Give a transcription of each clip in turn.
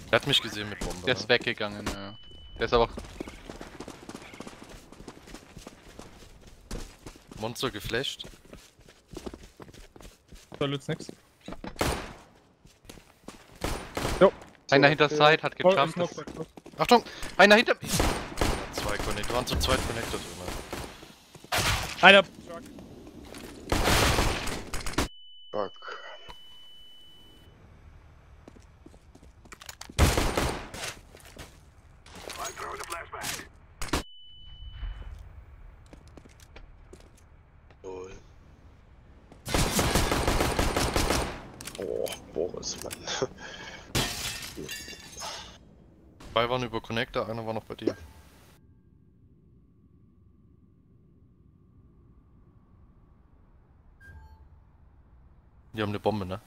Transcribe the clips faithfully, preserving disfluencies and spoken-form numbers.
Er hat mich gesehen mit Bombe. Der ist ne? weggegangen, ja. Der ist aber. Monster geflasht. Da löst nix. Jo. Einer hinter Side hat Oh, gejumpt. ist noch weg. Achtung! Einer hinter mir! Zwei Connector, waren zu zweit Connector drin. Einer. Truck. Fuck. Lol. Oh, Boris, Mann. Zwei waren über Connector, einer war noch bei dir. Die haben eine Bombe, ne?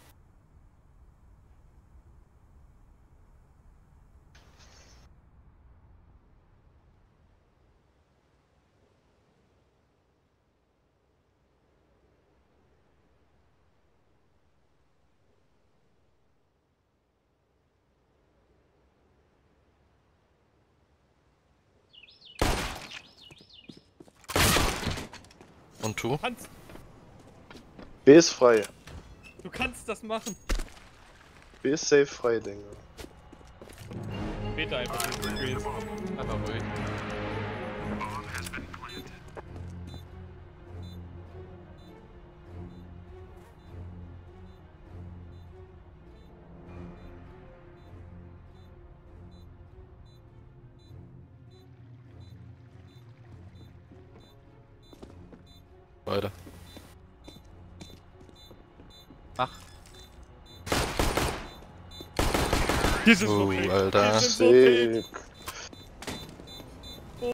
Und tu? Du kannst, B ist frei. du kannst das machen. B ist safe frei, Digga. Beta einfach den Screens. Aber ruhig. Beide. Mach. Die sind Oh, so fake. Alter. Die sind so fake. Sick.